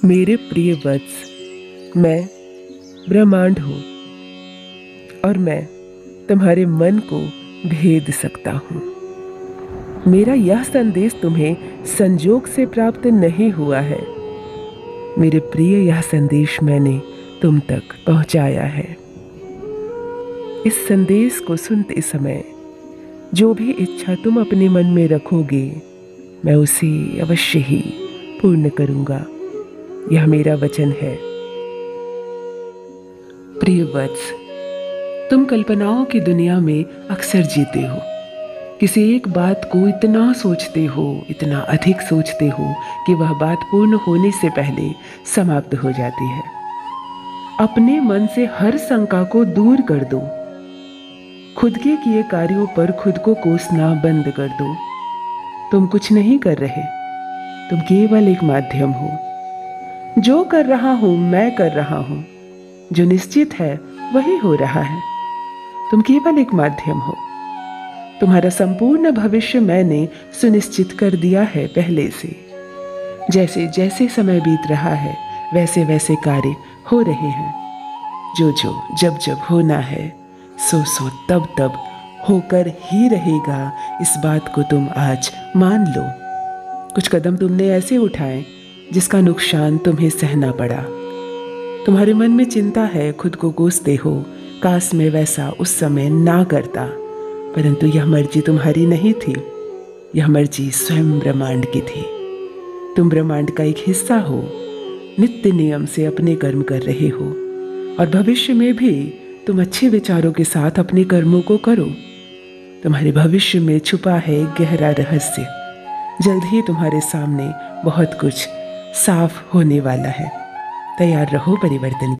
मेरे प्रिय वत्स, मैं ब्रह्मांड हूँ और मैं तुम्हारे मन को भेद सकता हूँ। मेरा यह संदेश तुम्हें संजोग से प्राप्त नहीं हुआ है। मेरे प्रिय, यह संदेश मैंने तुम तक पहुँचाया है। इस संदेश को सुनते समय जो भी इच्छा तुम अपने मन में रखोगे, मैं उसे अवश्य ही पूर्ण करूँगा। यह मेरा वचन है। प्रिय वत्स, तुम कल्पनाओं की दुनिया में अक्सर जीते हो। किसी एक बात को इतना सोचते हो, इतना अधिक सोचते हो कि वह बात पूर्ण होने से पहले समाप्त हो जाती है। अपने मन से हर शंका को दूर कर दो। खुद के किए कार्यों पर खुद को कोसना बंद कर दो। तुम कुछ नहीं कर रहे, तुम केवल एक माध्यम हो। जो कर रहा हूं मैं कर रहा हूं, जो निश्चित है वही हो रहा है। तुम केवल एक माध्यम हो। तुम्हारा संपूर्ण भविष्य मैंने सुनिश्चित कर दिया है पहले से। जैसे जैसे समय बीत रहा है, वैसे वैसे कार्य हो रहे हैं। जो जो जब जब होना है, सो सो तब तब होकर ही रहेगा। इस बात को तुम आज मान लो। कुछ कदम तुमने ऐसे उठाए जिसका नुकसान तुम्हें सहना पड़ा। तुम्हारे मन में चिंता है, खुद को कोसते हो, काश मैं वैसा उस समय ना करता। परंतु यह मर्जी तुम्हारी नहीं थी, यह मर्जी स्वयं ब्रह्मांड की थी। तुम ब्रह्मांड का एक हिस्सा हो, नित्य नियम से अपने कर्म कर रहे हो और भविष्य में भी तुम अच्छे विचारों के साथ अपने कर्मों को करो। तुम्हारे भविष्य में छुपा है गहरा रहस्य। जल्द ही तुम्हारे सामने बहुत कुछ साफ होने वाला है। तैयार रहो परिवर्तन